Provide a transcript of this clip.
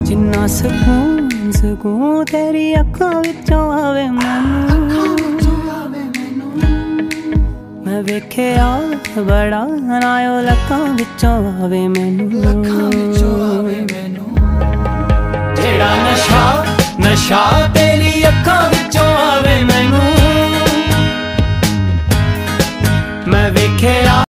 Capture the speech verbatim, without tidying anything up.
जिन्ना सकून सकून तेरी अखां विचों आवे मैनू। मैं वेखिया बड़ा नायो लखां विचों आवे मैनू। जेड़ा नशा नशा ते